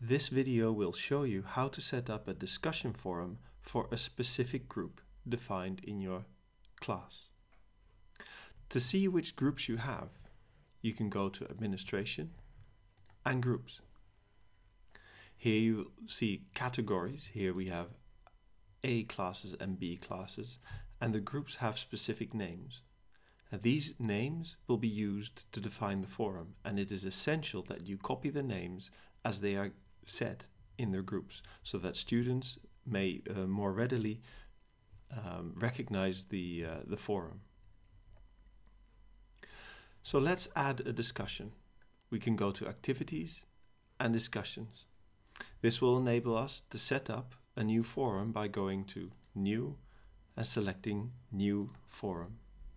This video will show you how to set up a discussion forum for a specific group defined in your class. To see which groups you have, you can go to Administration and Groups. Here you see categories. Here we have A classes and B classes, and the groups have specific names. Now, these names will be used to define the forum, and it is essential that you copy the names as they are set in their groups, so that students may more readily recognize the forum. So let's add a discussion. We can go to Activities and Discussions. This will enable us to set up a new forum by going to New and selecting New Forum.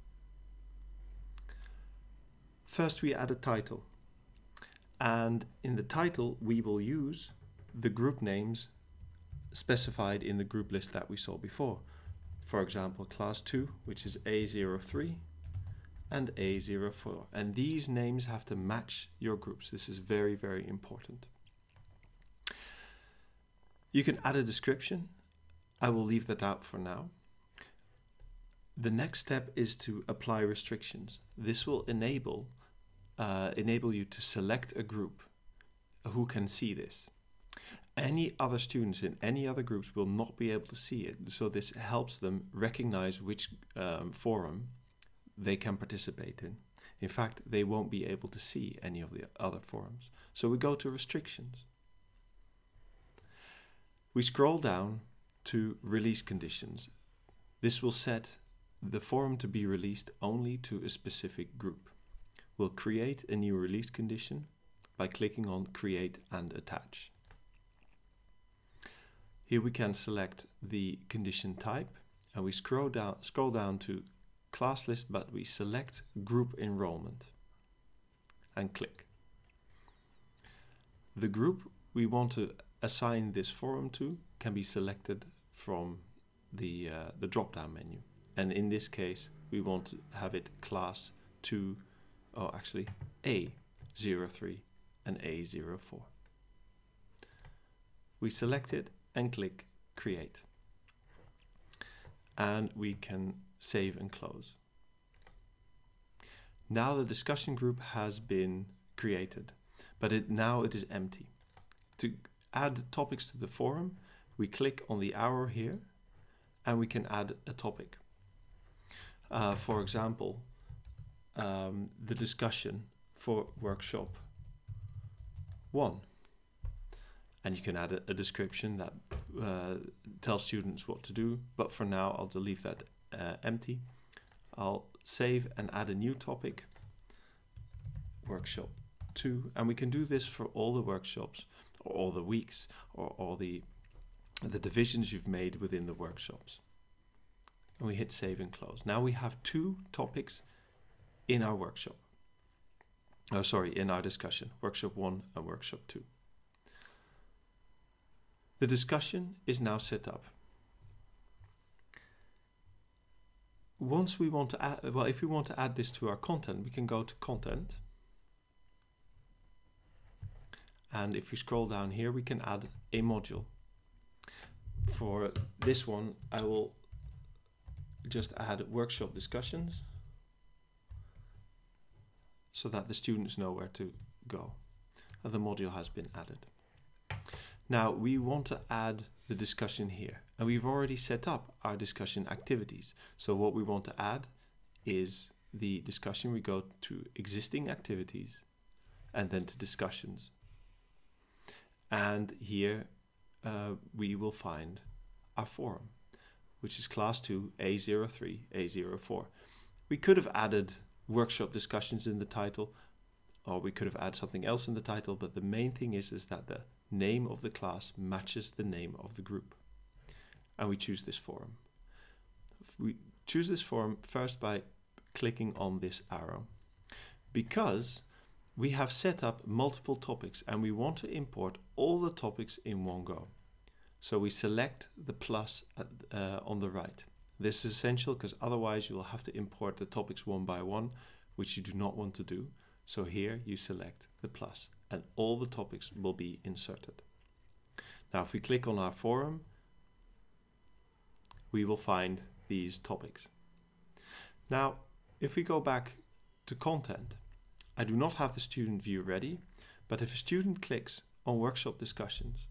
First we add a title, and in the title we will use the group names specified in the group list that we saw before. For example, class 2, which is A03 and A04, and these names have to match your groups. This is very, very important. You can add a description. I will leave that out for now. The next step is to apply restrictions. This will enable you to select a group who can see this. Any other students in any other groups will not be able to see it, so this helps them recognize which forum they can participate in. In fact, they won't be able to see any of the other forums. So we go to Restrictions. We scroll down to Release Conditions. This will set the forum to be released only to a specific group. We'll create a new release condition by clicking on Create and Attach. Here we can select the condition type, and we scroll down to class list, but we select group enrollment and click. The group we want to assign this forum to can be selected from the drop-down menu, and in this case we want to have it class 2, or actually A03 and A04. We select it and click Create, and we can save and close. Now the discussion group has been created, but now it is empty. To add topics to the forum, we click on the arrow here and we can add a topic. For example, the discussion for workshop 1. And you can add a description that tells students what to do, but for now I'll leave that empty. I'll save and add a new topic, workshop 2, and we can do this for all the workshops, or all the weeks, or all the divisions you've made within the workshops. And we hit save and close. Now we have 2 topics in our workshop. Oh, sorry, in our discussion, workshop 1 and workshop 2. The discussion is now set up. Once we want to add, if we want to add this to our content, we can go to Content. And if we scroll down here, we can add a module. For this one, I will just add workshop discussions so that the students know where to go. And the module has been added. Now we want to add the discussion here, and we've already set up our discussion activities. So what we want to add is the discussion. We go to Existing Activities and then to Discussions. And here we will find our forum, which is class 2, A03, A04. We could have added workshop discussions in the title, or we could have added something else in the title, but the main thing is that the name of the class matches the name of the group. And we choose this forum. We choose this forum first by clicking on this arrow, because we have set up multiple topics and we want to import all the topics in one go. So we select the plus on the right. This is essential because otherwise you will have to import the topics one by one, which you do not want to do. So here you select the plus and all the topics will be inserted. Now, if we click on our forum, we will find these topics. Now, if we go back to content, I do not have the student view ready, but if a student clicks on workshop discussions,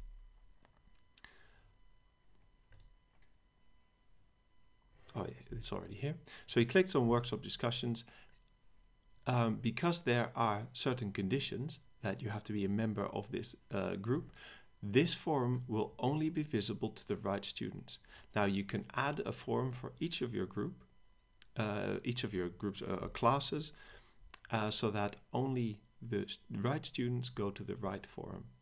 oh yeah, it's already here. So he clicks on workshop discussions. Because there are certain conditions that you have to be a member of this group, this forum will only be visible to the right students. Now you can add a forum for each of your groups or classes, so that only the right students go to the right forum.